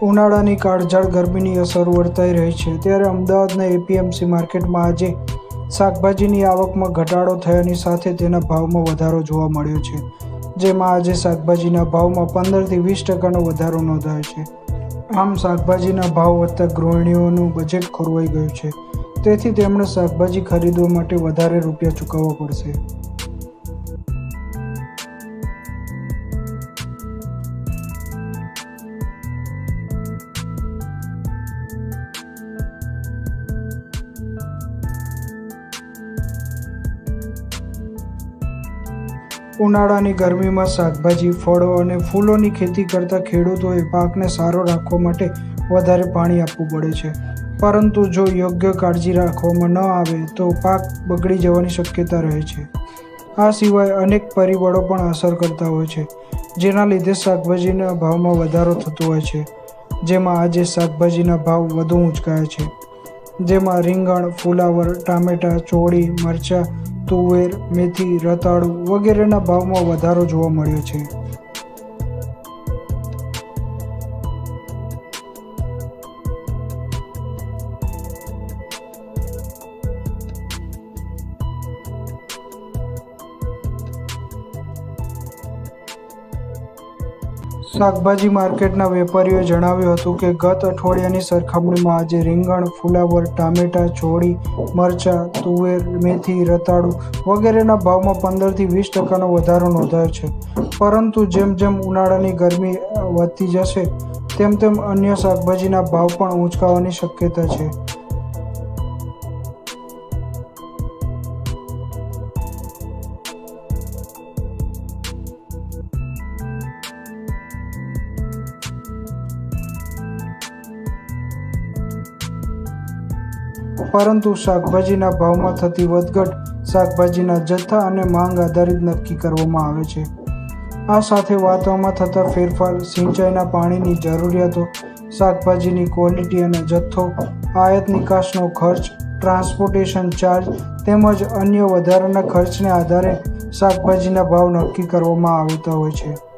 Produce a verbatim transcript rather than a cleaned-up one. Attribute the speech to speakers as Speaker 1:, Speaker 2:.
Speaker 1: ઉનાળાની કાળઝાળ ગરમીની અસર વર્તાઈ રહી છે ત્યારે અમદાવાદના એપીએમસી માર્કેટમાં આજે શાકભાજીની આવકમાં ઘટાડો થયાની સાથે તેના ભાવમાં વધારો જોવા મળ્યો છે, જેમાં આજે શાકભાજીના ભાવમાં પંદરથી વીસ ટકાનો વધારો નોંધાયો છે। આમ શાકભાજીના ભાવ વધતા ગૃહિણીઓનું બજેટ ખોરવાઈ ગયું છે, તેથી તેમણે શાકભાજી ખરીદવા માટે વધારે રૂપિયા ચૂકવવા પડશે। ઉનાળાની ગરમીમાં શાકભાજી, ફળો અને ફૂલોની ખેતી કરતા ખેડૂતોએ પાકને સારો રાખવા માટે વધારે પાણી આપવું પડે છે, પરંતુ જો યોગ્ય કાળજી રાખવામાં ન આવે તો પાક બગડી જવાની શક્યતા રહે છે। આ સિવાય અનેક પરિબળો પણ અસર કરતા હોય છે, જેના લીધે શાકભાજીના ભાવમાં વધારો થતો હોય છે, જેમાં આજે શાકભાજીના ભાવ વધુ ઊંચકાયા છે, જેમાં રીંગણ, ફુલાવર, ટામેટાં, ચોળી, મરચાં, તુવેર, મેથી, રતાળુ વગેરેના ભાવમાં વધારો જોવા મળ્યો છે। શાકભાજી માર્કેટના વેપારીઓએ જણાવ્યું હતું કે ગત અઠવાડિયાની સરખામણીમાં આજે રીંગણ, ફુલાવર, ટામેટાં, ચોળી, મરચાં, તુવેર, મેથી, રતાળુ વગેરેના ભાવમાં પંદરથી વીસ ટકાનો વધારો નોંધાયો છે, પરંતુ જેમ જેમ ઉનાળાની ગરમી વધતી જશે તેમ તેમ અન્ય શાકભાજીના ભાવ પણ ઊંચકાવાની શક્યતા છે। પરંતુ શાકભાજીના ભાવમાં થતી વધઘટ શાકભાજીના જથ્થા અને માંગ આધારિત નક્કી કરવામાં આવે છે। આ સાથે વાતાવરણમાં થતા ફેરફાર, સિંચાઈના પાણીની જરૂરિયાતો, શાકભાજીની ક્વોલિટી અને જથ્થો, આયાત નિકાસનો ખર્ચ, ટ્રાન્સપોર્ટેશન ચાર્જ તેમજ અન્ય વધારાના ખર્ચને આધારે શાકભાજીના ભાવ નક્કી કરવામાં આવતા હોય છે।